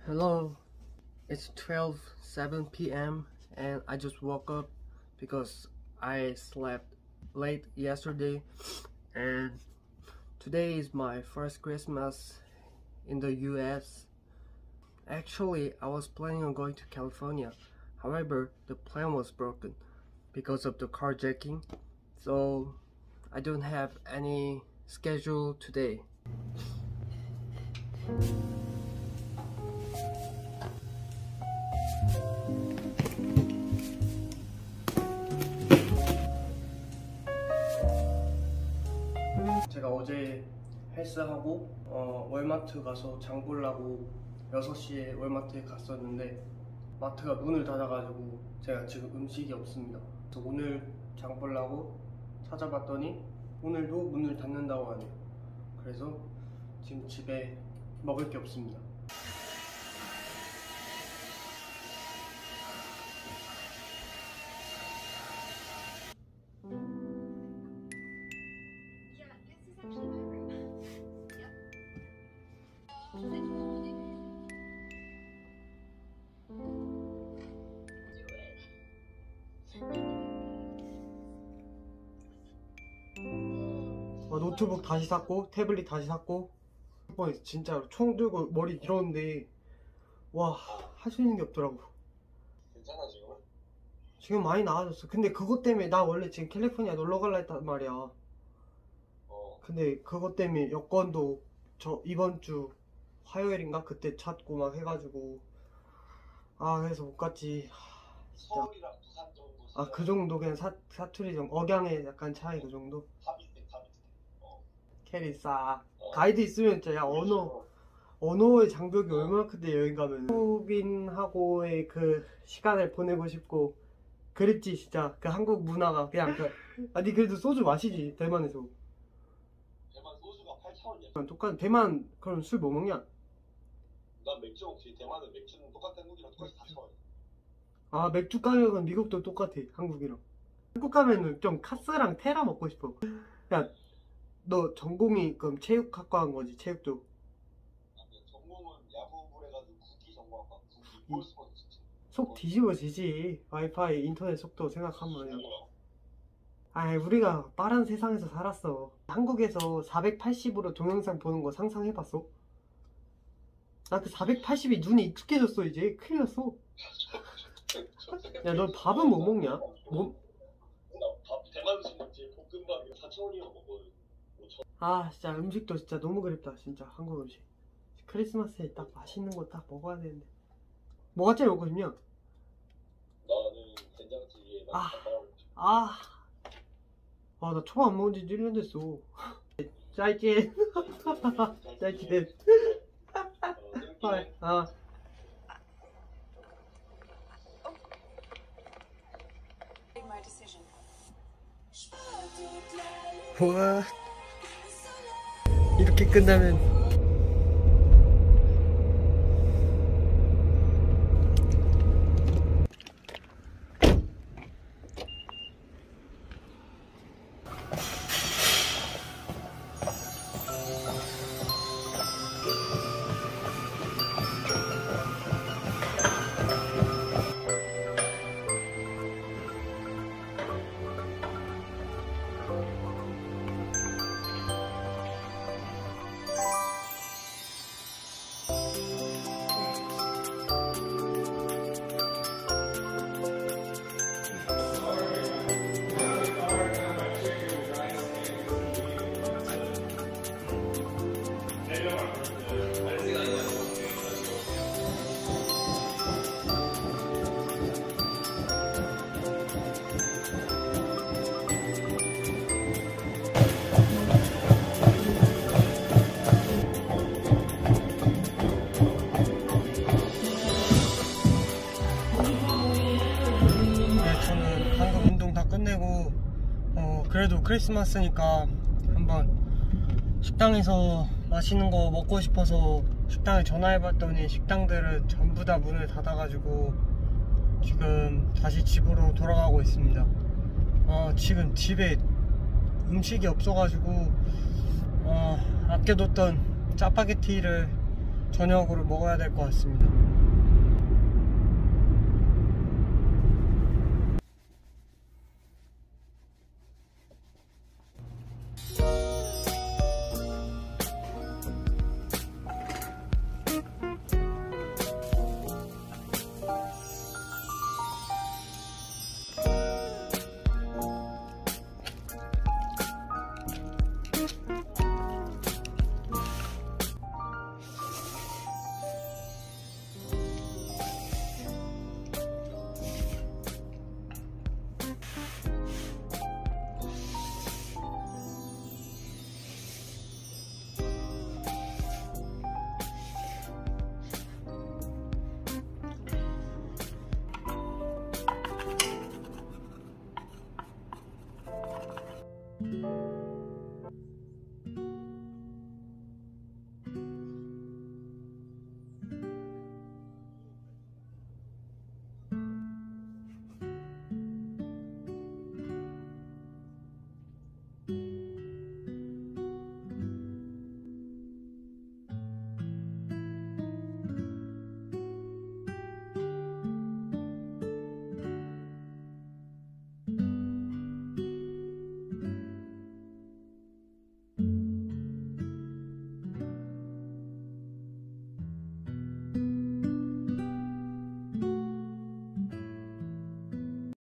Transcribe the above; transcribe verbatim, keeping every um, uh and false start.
Hello, it's twelve seven p m and I just woke up because I slept late yesterday, and today is my first Christmas in the U S. Actually, I was planning on going to California. However, the plan was broken because of the carjacking, so I don't have any schedule today. 제가 어제 헬스하고 어, 월마트 가서 장 보려고 여섯 시에 월마트에 갔었는데 마트가 문을 닫아가지고 제가 지금 음식이 없습니다. 그래서 오늘 장 보려고 찾아봤더니 오늘도 문을 닫는다고 하네요. 그래서 지금 집에 먹을 게 없습니다. 어, 노트북 다시 샀고 태블릿 다시 샀고 이번에 진짜 총 들고 머리 길었는데 와, 할 수 있는 게 없더라고. 괜찮아 지금? 지금 많이 나아졌어. 근데 그것 때문에 나 원래 지금 캘리포니아 놀러 갈라 했단 말이야. 어. 근데 그것 때문에 여권도 저 이번 주 화요일인가 그때 찾고 막 해가지고 아 그래서 못 갔지. 진짜. 서울이랑 부산 정도. 아 그 정도 그냥 사, 사투리 정도 억양의 약간 차이 그 정도. 다 비슷해 다 비슷해. 어. 캐리 싸. 어. 가이드 있으면 진짜 야 언어 언어의 장벽이 얼마나 큰데 여행 가면. 한국인하고의 그 시간을 보내고 싶고 그립지 진짜. 그 한국 문화가 그냥 그 아니 그래도 소주 마시지 대만에서. 대만 소주가 팔천 원이야. 똑같 대만 그럼 술 뭐 먹냐? 난 맥주 먹지. 대만은 맥주는 똑같은 한국이랑 똑같이 사천 원. 아 맥주 가격은 미국도 똑같아 한국이랑. 한국 가면은 좀 카스랑 테라 먹고 싶어. 야 너 전공이 그럼 체육학과 한 거지? 체육도. 아니 전공은 야구부를 해가지고 국기 전공학과 국기 볼스포츠 진짜. 속 뒤집어지지. 와이파이 인터넷 속도 생각하면. 뭐야? 아 우리가 빠른 세상에서 살았어. 한국에서 사백팔십으로 동영상 보는 거 상상해봤어? 나 그 사백팔십이 눈이 익숙해졌어. 이제 큰일 났어. 야 너 밥은 뭐 먹냐? 뭐? 나밥 대만 음식 먹지. 볶음밥 사천 원이면 먹거든. 오천. 아 진짜 음식도 진짜 너무 그립다. 진짜 한국 음식 크리스마스에 딱 맛있는 거 딱 먹어야 되는데. 뭐가 제일 먹고 싶냐? 나는 된장찌개에 아. 밥 말아먹고 싶어. 아, 아 나 초밥 안 먹은 지 일 년 됐어. 짜이찐. 짜이찐. 아. 와, 이렇게 끝나면 끝내고 어 그래도 크리스마스니까 한번 식당에서 맛있는 거 먹고 싶어서 식당에 전화해봤더니 식당들은 전부 다 문을 닫아가지고 지금 다시 집으로 돌아가고 있습니다. 어 지금 집에 음식이 없어가지고 어 아껴뒀던 짜파게티를 저녁으로 먹어야 될 것 같습니다. 음.